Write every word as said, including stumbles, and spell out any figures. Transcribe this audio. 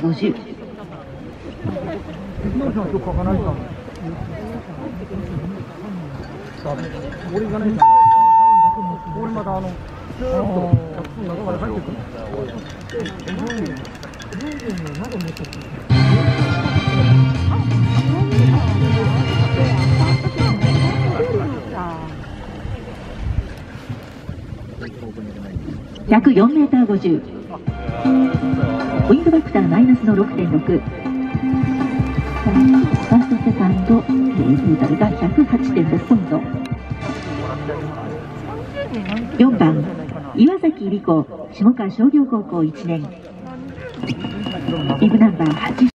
ごじゅう。 俺がね、俺またあの、ずーっと客の中から入ってくる。 ひゃくよんメーターごじゅう。ウィンドファクターマイナスの ろくてんろく。ファーストセカンド、えー、トータルが ひゃくはちてんろく ポイント。よんばん岩崎理子、下川商業高校いちねん。ビブナンバーはち。